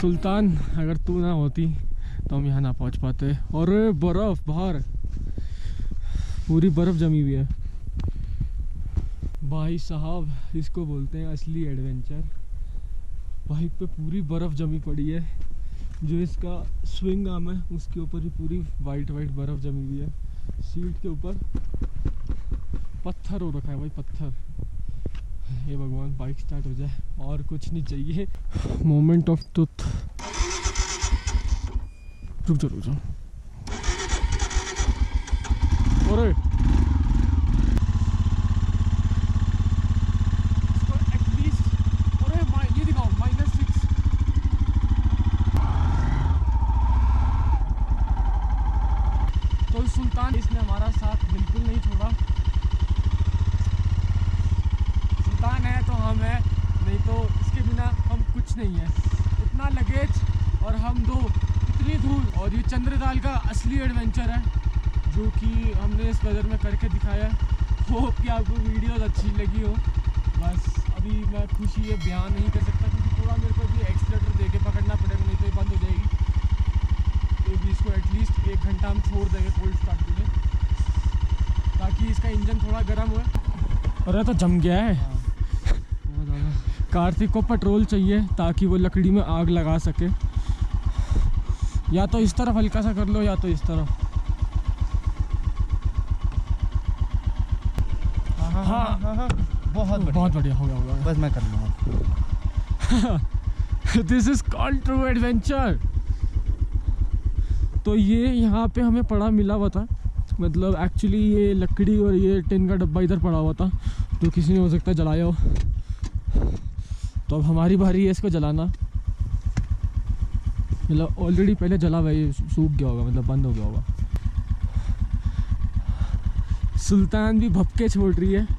सुल्तान अगर तू ना होती तो हम यहाँ ना पहुँच पाते। और बर्फ़ बाहर पूरी बर्फ़ जमी हुई है भाई साहब, इसको बोलते हैं असली एडवेंचर। बाइक पे पूरी बर्फ़ जमी पड़ी है, जो इसका स्विंग आर्म है उसके ऊपर भी पूरी वाइट बर्फ़ जमी हुई है। सीट के ऊपर पत्थर हो रखा है भाई, पत्थर। हे भगवान बाइक स्टार्ट हो जाए और कुछ नहीं चाहिए। Moment of truth. रुक जाओ। अरे ये दिखाओ -6। तो सुल्तान इसने हमारा साथ बिल्कुल नहीं छोड़ा। सुल्तान है तो हम है, नहीं तो इसके बिना हम कुछ नहीं है। इतना लगेज और हम दो, इतनी दूर। और ये चंद्रताल का असली एडवेंचर है जो कि हमने इस वेदर में करके दिखाया है। होप कि आपको वीडियोस अच्छी लगी हो। बस अभी मैं खुशी ये बयान नहीं कर सकता क्योंकि थोड़ा मेरे को भी एक्सीलेटर दे के पकड़ना पड़ेगा, नहीं तो ये बंद हो जाएगी। तो भी इसको एटलीस्ट 1 घंटा हम छोड़ देंगे कोल्ड स्टार्ट के लिए, ताकि इसका इंजन थोड़ा गर्म हो। अरे तो जम गया है। बहुत ज़्यादा। कार्तिक को पेट्रोल चाहिए ताकि वो लकड़ी में आग लगा सके। या तो इस तरफ हल्का सा कर लो या तो इस तरफ। हाँ, बहुत बढ़िया हो गया। बस मैं कर लूँगा। This is called true adventure. तो ये यहाँ पे हमें पड़ा मिला हुआ था, मतलब एक्चुअली ये लकड़ी और ये टिन का डब्बा इधर पड़ा हुआ था, तो किसी ने हो सकता है जलाया हो। तो अब हमारी बारी है इसको जलाना। मतलब ऑलरेडी पहले जला हुआ, ये सूख गया होगा, मतलब बंद हो गया होगा। सुल्तान भी भपके छोड़ रही है।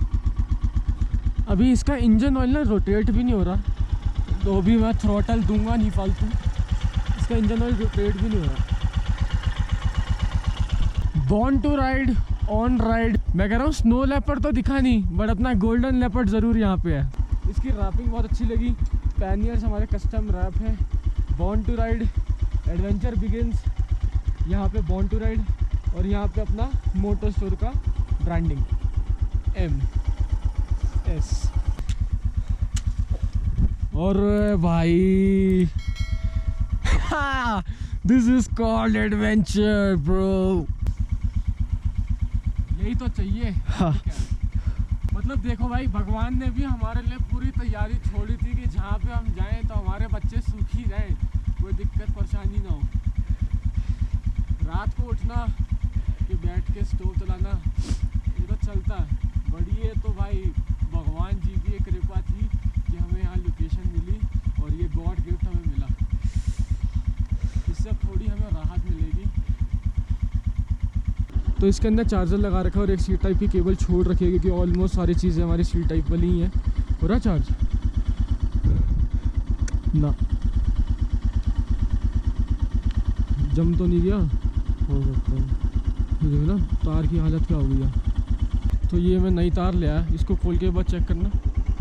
अभी इसका इंजन ऑयल ना रोटेट भी नहीं हो रहा, तो अभी मैं थ्रॉटल दूंगा नहीं फालतू। इसका इंजन ऑयल रोटेट भी नहीं हो रहा। Born to ride on ride. मैं कह रहा हूँ स्नो लेपर्ड तो दिखा नहीं, बट अपना गोल्डन लेपर्ड ज़रूर यहाँ पे है। इसकी रैपिंग बहुत अच्छी लगी। पैनियर्स हमारे कस्टम रैप है। Born to ride, adventure begins. यहाँ पे बॉर्न टू राइड और यहाँ पे अपना मोटर स्टोर का ब्रांडिंग MS। और भाई this is called adventure bro. यही तो चाहिए। हाँ। मतलब देखो भाई, भगवान ने भी हमारे लिए पूरी तैयारी छोड़ी थी कि जहाँ पे हम जाएं तो हमारे बच्चे सूखी रहें, कोई दिक्कत परेशानी ना हो। रात को उठना कि बैठ के स्टोव चलाना, ये तो चलता है। बड़ी है तो भाई भगवान जी की एक कृपा थी कि हमें यहाँ लोकेशन मिली और ये गॉड गिफ्ट हमें मिला। इससे थोड़ी हमें राहत मिलेगी। तो इसके अंदर चार्जर लगा रखा है और एक सी टाइप की केबल छोड़ रखी है, क्योंकि ऑलमोस्ट सारी चीज़ें हमारी सी टाइप वाली ही हैं। हो रहा चार्ज ना, जम तो नहीं गया, हो सकता है। देखो ना तार की हालत क्या हो गई है। तो ये मैं नई तार ले आया, इसको खोल के बाद चेक करना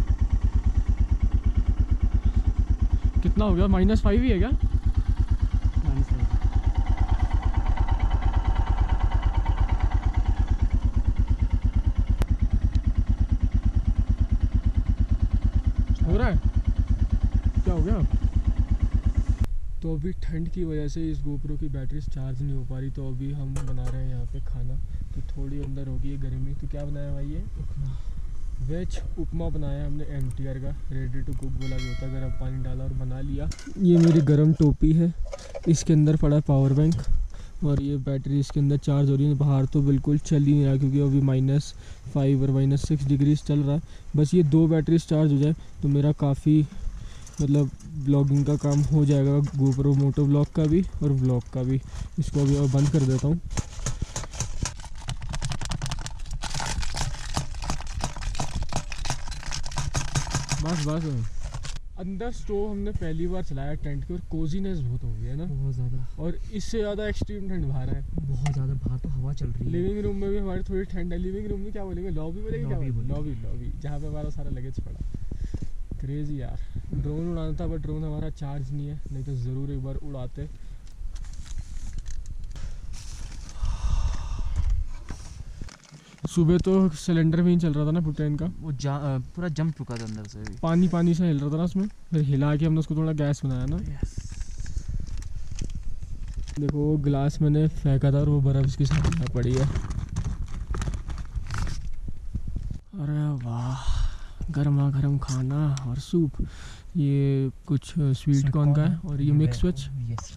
कितना हो गया। -5 ही है क्या? -5 हो रहा है। क्या हो गया? तो अभी ठंड की वजह से इस गोप्रो की बैटरी चार्ज नहीं हो पा रही, तो अभी हम बना रहे हैं यहाँ पे खाना। तो थोड़ी अंदर होगी ये गर्मी। तो क्या बनाया भाई? ये उपमा, वेज उपमा बनाया हमने MTR का, रेडी टू कुक बोला भी होता है। गर्म पानी डाला और बना लिया। ये मेरी गर्म टोपी है, इसके अंदर पड़ा पावर बैंक और ये बैटरी इसके अंदर चार्ज हो रही है। बाहर तो बिल्कुल चल ही नहीं रहा क्योंकि अभी -5 और -6 डिग्री चल रहा है। बस ये 2 बैटरी चार्ज हो जाए तो मेरा काफ़ी मतलब ब्लॉगिंग का काम हो जाएगा, गोप्रो मोटो ब्लॉग का भी और ब्लॉग का भी। इसको अभी और बंद कर देता हूँ। बस अंदर स्टोव हमने पहली बार चलाया टेंट के और कोजीनेस बहुत हो गई है ना, बहुत ज़्यादा। और इससे ज़्यादा एक्सट्रीम ठंड बाहर है, बहुत ज़्यादा। बाहर तो हवा चल रही है। लिविंग रूम में भी हमारी थोड़ी ठंड है। लिविंग रूम में क्या बोलेंगे, लॉबी बोलेंगे, क्या बोलेंगे? लॉबी जहाँ पे हमारा सारा लगेज पड़ा। क्रेजी यार। ड्रोन उड़ाना था बट ड्रोन हमारा चार्ज नहीं है, नहीं तो ज़रूर एक बार उड़ाते। सुबह तो सिलेंडर भी नहीं चल रहा था ना बुटेन का, वो पूरा जम चुका था अंदर से भी। पानी पानी से हिल रहा था ना उसमें, फिर हिला के हमने उसको थोड़ा गैस बनाया ना। देखो वो गिलास मैंने फेंका था और वो बर्फ इसकी सामने पड़ी है। अरे वाह, गर्मा गर्म खाना और सूप। ये कुछ स्वीट कॉर्न का है और ये मिक्स वेज।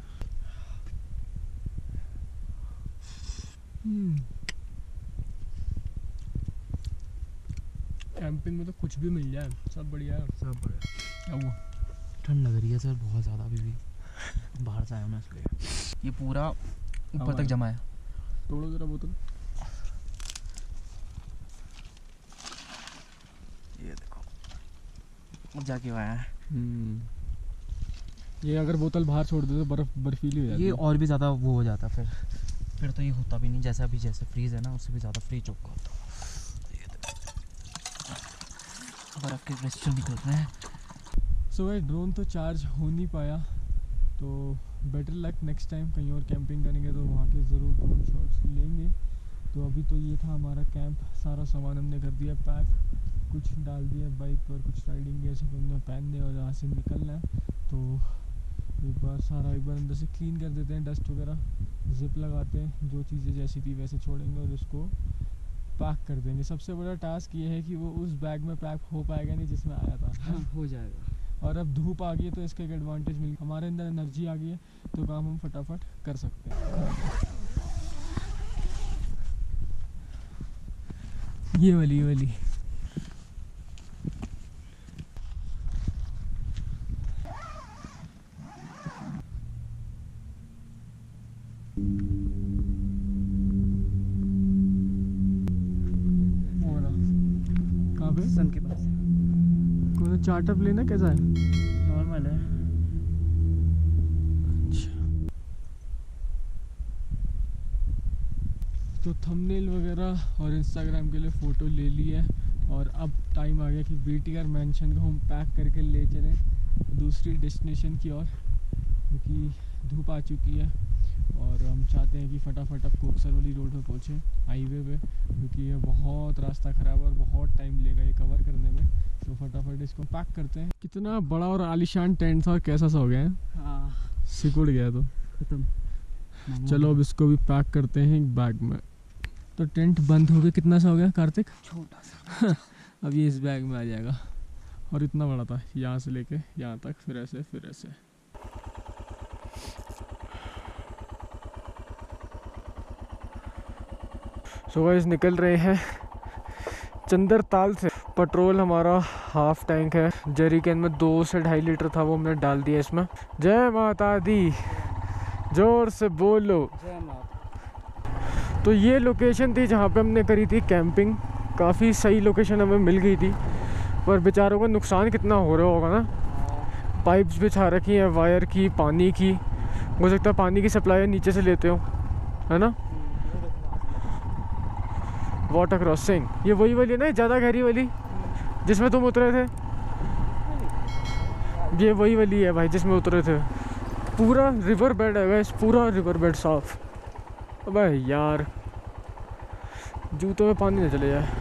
कैंपिंग में तो कुछ भी मिल जाए, सब बढ़िया है। सब बढ़िया। क्या हुआ? ठंड लग रही है सर बहुत ज़्यादा अभी भी। बाहर से आया हूँ ना इसलिए। ये पूरा ऊपर तक जमा है। तोड़ो जरा बोतल। ये देखो अब जाके आया है। ये अगर बोतल बाहर छोड़ दे तो बर्फीली हो जाती है। ये और भी ज़्यादा वो हो जाता फिर तो ये होता भी नहीं। जैसे अभी जैसे फ्रीज है ना, उससे भी ज़्यादा फ्रीज चुका होता। बर्फ़ के क्रिस्टल निकल रहे हैं। सो भाई ड्रोन तो चार्ज हो नहीं पाया, तो बेटर लक नेक्स्ट टाइम कहीं और कैंपिंग करेंगे तो वहाँ के ज़रूर ड्रोन शॉट्स लेंगे। तो अभी तो ये था हमारा कैंप, सारा सामान हमने कर दिया पैक, कुछ डाल दिया बाइक पर, कुछ राइडिंग गेयर सब हमने पहनने और यहाँ से निकलना है। तो एक बार अंदर से क्लीन कर देते हैं, डस्ट वगैरह जिप लगाते हैं, जो चीज़ें जैसी थी वैसे छोड़ेंगे और उसको पैक कर देंगे। सबसे बड़ा टास्क ये है कि वो उस बैग में पैक हो पाएगा नहीं जिसमें आया था। हाँ, हो जाएगा। और अब धूप आ गई है तो इसका एक एडवांटेज मिल, हमारे अंदर एनर्जी आ गई है तो काम हम फटाफट कर सकते हैं। ये वाली कहाँ पे? सन के पास कौन चार्टर प्लेन है, कैसा है? नॉर्मल है। तो थंबनेल वगैरह और इंस्टाग्राम के लिए फ़ोटो ले ली है और अब टाइम आ गया कि BTR मैंशन को हम पैक करके ले चलें दूसरी डेस्टिनेशन की ओर, क्योंकि धूप आ चुकी है और हम चाहते हैं कि फटाफट अब कोकसर वाली रोड पे पहुँचें, हाईवे पे, क्योंकि ये बहुत रास्ता ख़राब है और बहुत टाइम लेगा ये कवर करने में। तो फटाफट इसको पैक करते हैं। कितना बड़ा और आलीशान टेंट था और कैसा सा हो गया है। हाँ, सिकुड़ गया तो खत्म। चलो अब इसको भी पैक करते हैं एक बैग में। तो टेंट बंद हो गया, कितना सा हो गया कार्तिक? छोटा सा। अब ये इस बैग में आ जाएगा और इतना बड़ा था, यहाँ से लेके यहाँ तक, फिर ऐसे। सो गाइस निकल रहे हैं चंद्रताल से। पेट्रोल हमारा हाफ टैंक है, जेरी कैन में 2 से 2.5 लीटर था, वो हमने डाल दिया इसमें। जय माता दी, जोर से बोलो। जय माता। तो ये लोकेशन थी जहाँ पे हमने करी थी कैंपिंग। काफ़ी सही लोकेशन हमें मिल गई थी, पर बेचारों का नुकसान कितना हो रहा होगा ना। पाइप्स बिछा रखी हैं वायर की, पानी की, हो सकता है पानी की सप्लाई नीचे से लेते हो, है ना। वाटर क्रॉसिंग ये वही वाली है ना, ज़्यादा गहरी वाली जिसमें तुम उतरे थे? ये वही वाली है भाई जिसमें उतरे थे। पूरा रिवर बेड है गाइस, पूरा रिवर बेड साफ। अबे यार जूतों में पानी न चले जाए।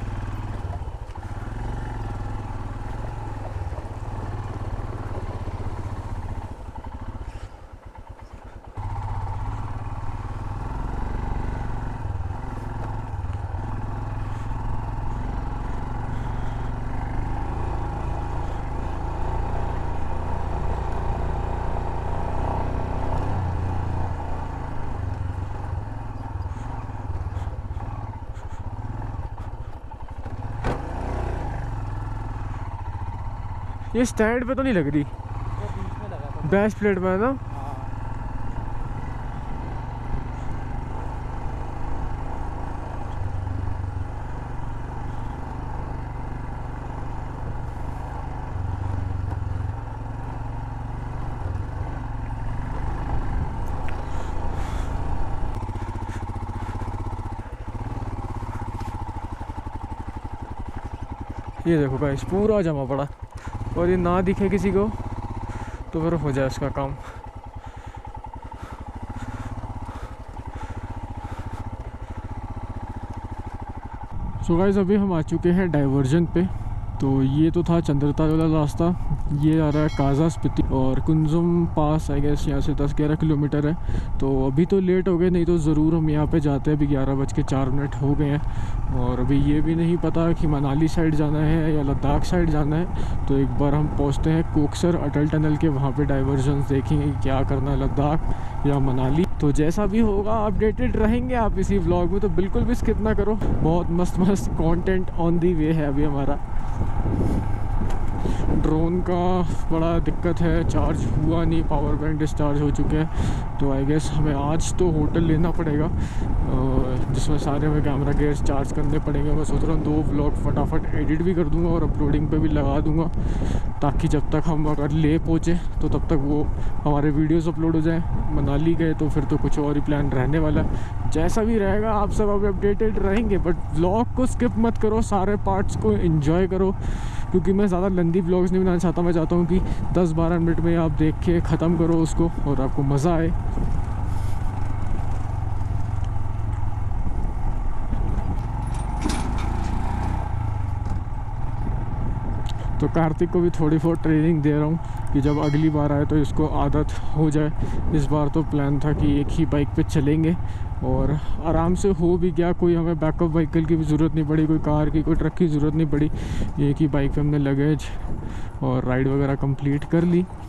ये स्टैंड पे तो नहीं लग रही, बैश प्लेट में है ना। ये देखो गाइस पूरा जमा पड़ा, और ये ना दिखे किसी को तो फिर हो जाए उसका काम। सो गाइस अभी हम आ चुके हैं डाइवर्जन पे। तो ये तो था चंद्रताल वाला रास्ता, ये आ रहा है काजा स्पीति और कुंजुम पास आई गेस यहाँ से 10-11 किलोमीटर है। तो अभी तो लेट हो गए, नहीं तो ज़रूर हम यहाँ पे जाते हैं। अभी 11:04 हो गए हैं और अभी ये भी नहीं पता कि मनाली साइड जाना है या लद्दाख साइड जाना है। तो एक बार हम पहुँचते हैं कोकसर अटल टनल के, वहाँ पे डाइवर्जन देखेंगे कि क्या करना है, लद्दाख या मनाली। तो जैसा भी होगा अपडेटेड रहेंगे आप इसी व्लॉग में, तो बिल्कुल भी स्किप ना करो। बहुत मस्त मस्त कंटेंट ऑन दी वे है अभी हमारा। ड्रोन का बड़ा दिक्कत है, चार्ज हुआ नहीं, पावर बैंक डिस्चार्ज हो चुके हैं। तो आई गेस हमें आज तो होटल लेना पड़ेगा जिसमें सारे हमें कैमरा गेयर्स चार्ज करने पड़ेंगे। मैं सोच रहा हूँ 2 व्लॉग फटाफट एडिट भी कर दूंगा और अपलोडिंग पे भी लगा दूंगा, ताकि जब तक हम अगर ले पहुँचे तो तब तक वो हमारे वीडियोस अपलोड हो जाएं। मनाली गए तो फिर तो कुछ और ही प्लान रहने वाला है। जैसा भी रहेगा आप सब अभी अपडेटेड रहेंगे, बट व्लॉग को स्किप मत करो, सारे पार्ट्स को एंजॉय करो, क्योंकि मैं ज़्यादा लंबी व्लॉग्स नहीं बनाना चाहता। मैं चाहता हूँ कि 10-12 मिनट में आप देख के ख़त्म करो उसको और आपको मज़ा आए। तो कार्तिक को भी थोड़ी बहुत ट्रेनिंग दे रहा हूँ कि जब अगली बार आए तो इसको आदत हो जाए। इस बार तो प्लान था कि एक ही बाइक पे चलेंगे और आराम से हो भी गया। कोई हमें बैकअप व्हीकल की भी ज़रूरत नहीं पड़ी, कोई कार की, कोई ट्रक की ज़रूरत नहीं पड़ी। एक ही बाइक पे हमने लगेज और राइड वगैरह कंप्लीट कर ली।